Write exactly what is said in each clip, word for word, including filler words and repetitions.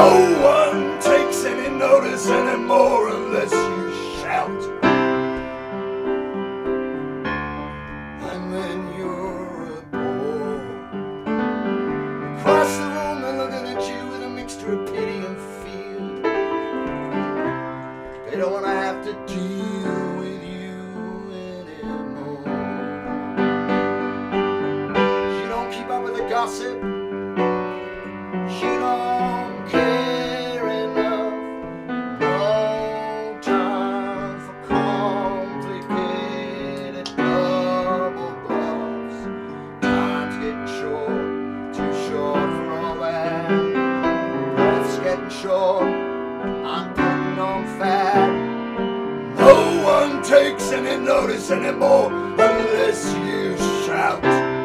No one takes any notice anymore unless you shout. And then you're a bore. Across the room they're looking at you with a mixture of pity and fear. They don't want to have to deal with you anymore. You don't keep up with the gossip. You don't care enough. No time for complicated double bluffs. Time's getting short, too short for all that. Breath's getting short, I'm putting on fat. No one takes any notice anymore unless you shout.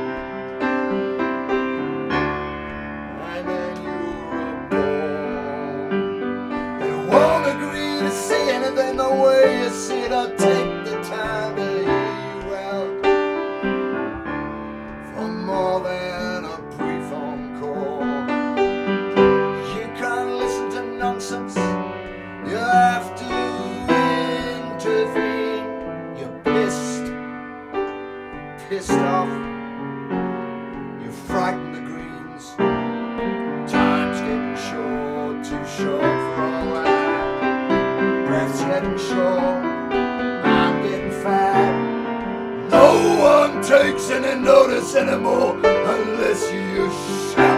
Anything the way you see it, I'll take the time to hear you out for more than a brief encore. You can't listen to nonsense, you have to intervene. You're pissed, pissed off, you frighten the greens. Time's getting short, too short for all that. Breath's getting short, I'm getting fat. No one takes any notice anymore unless you shout.